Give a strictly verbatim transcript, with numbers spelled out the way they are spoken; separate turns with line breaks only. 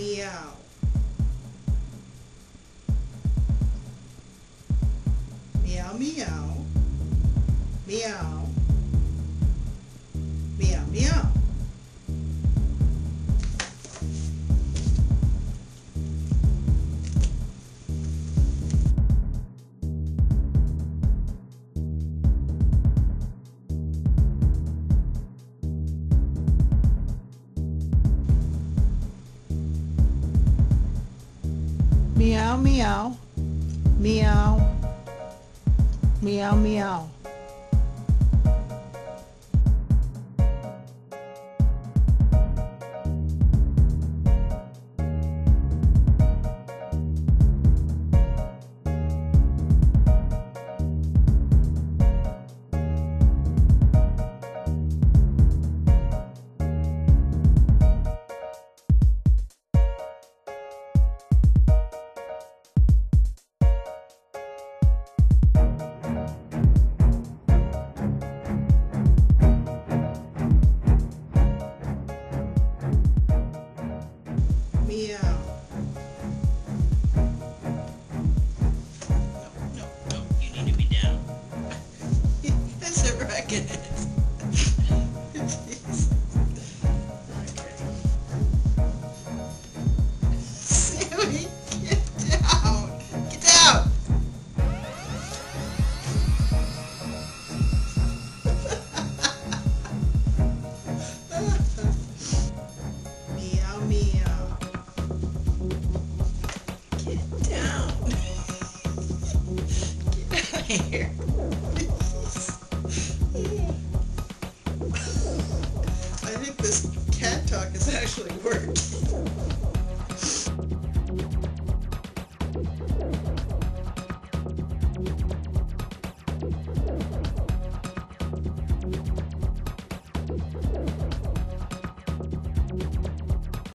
Meow. Meow, meow. Meow. Meow, meow. Meow, meow. Meow. Meow, meow. Meow.
No, no, no, you need to be down.
That's a racket. Sammy, get down. Get down. Meow, meow.
Get down. Get out of here.
I think this cat talk is actually working.